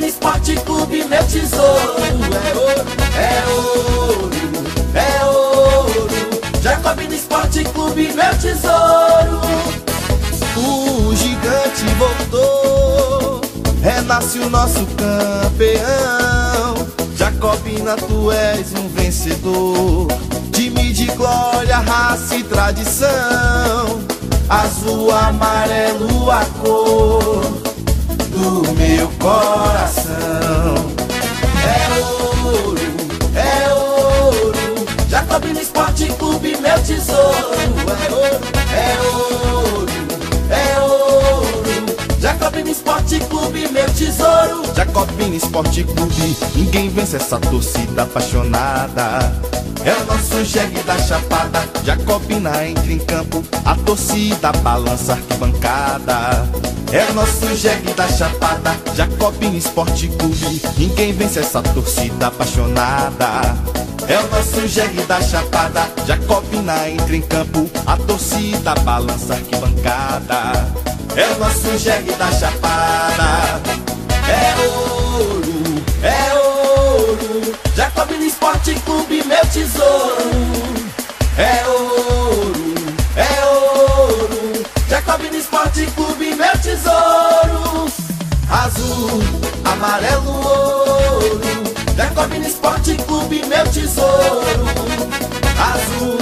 Esporte Clube, meu tesouro. É ouro, é ouro. Jacobina Esporte Clube, meu tesouro. O gigante voltou, renasce o nosso campeão. Jacobina, tu és um vencedor, time de glória, raça e tradição. Azul, amarelo, a cor do meu coração. É ouro, é ouro. Jacobina Esporte Clube, meu tesouro. É ouro, é ouro, é ouro. Jacobina Esporte Clube, meu tesouro. Jacobina Esporte Clube, ninguém vence essa torcida apaixonada. É o nosso jegue da Chapada. Jacobina entra em campo, a torcida balança a arquibancada. É o nosso jegue da Chapada. Jacobina Esporte Clube, ninguém vence essa torcida apaixonada. É o nosso jegue da Chapada. Jacobina entra em campo, a torcida balança a arquibancada. É o nosso jegue da Chapada. É ouro, é ouro. Jacobina Esporte Clube, meu tesouro. É ouro, é ouro. Jacobina Esporte Clube, meu tesouro. Azul, amarelo, ouro. Jacobina Esporte Clube, meu tesouro. Azul,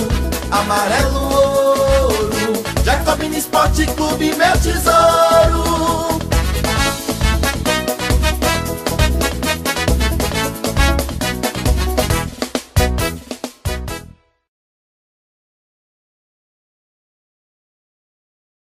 amarelo, ouro. Jacobina Esporte Clube, meu tesouro.